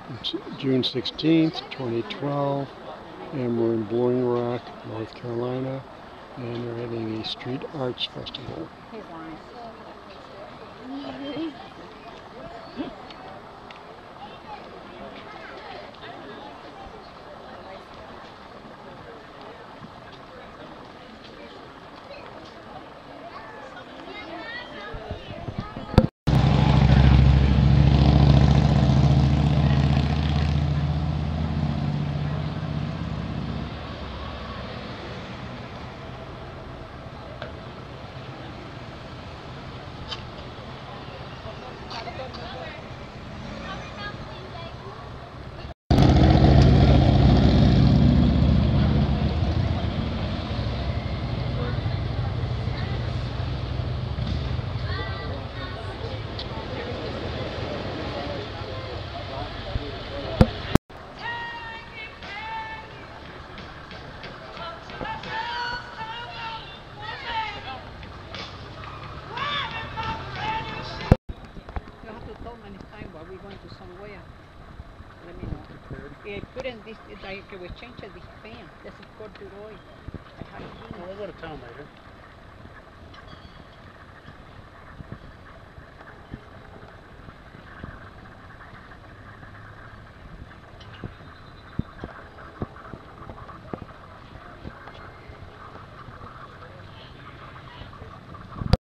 It's June 16th, 2012, and we're in Blowing Rock, North Carolina, and they're having a street arts festival. You have to tell me next time while we're going to somewhere. Let me know. Yeah, put in this, like, we change this pan. This is corduroy. I have Well, we'll go to town later.